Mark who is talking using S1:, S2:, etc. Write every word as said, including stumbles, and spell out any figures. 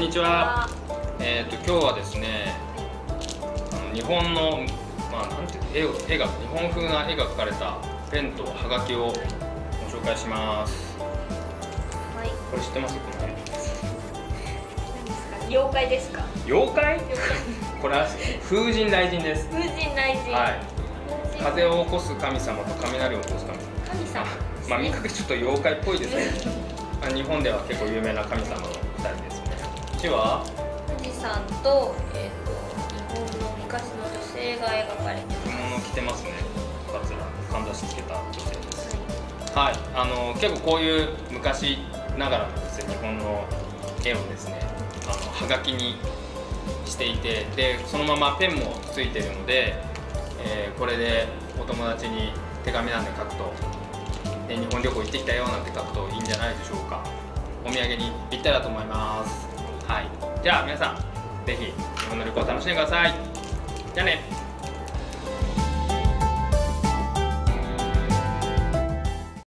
S1: にちは。えっと今日はですね、あの日本のまあなんていう絵を絵が日本風な絵が描かれたペンとハガキをご紹介します。
S2: はい。
S1: これ知ってます？この絵。
S2: 何ですか？妖怪ですか？
S1: 妖怪？
S2: 妖怪。
S1: これは風神雷神です。
S2: 風神雷神。
S1: はい。風を起こす神様と雷を起こす神様。
S2: 神様。
S1: まあ見かけちょっと妖怪っぽいですね。まあ日本では結構有名な神様のふたりですね。こっちは
S2: 富士山とえっと日本の昔の女性が描かれて
S1: 着
S2: ま
S1: 物を着てますね。かつらかんざしつけた女性です。
S2: す。
S1: はい。あの結構こういう昔ながらのですね日本の絵をですねあのはがきにしていて、でそのままペンもついてるので、えー、これでお友達に手紙なんで書くと、で日本旅行行ってきたよなんて書くといいんじゃないでしょうか。お土産にぴったりだと思います。はい。じゃあ皆さんぜひ日本の旅行を楽しんでください。じゃあね。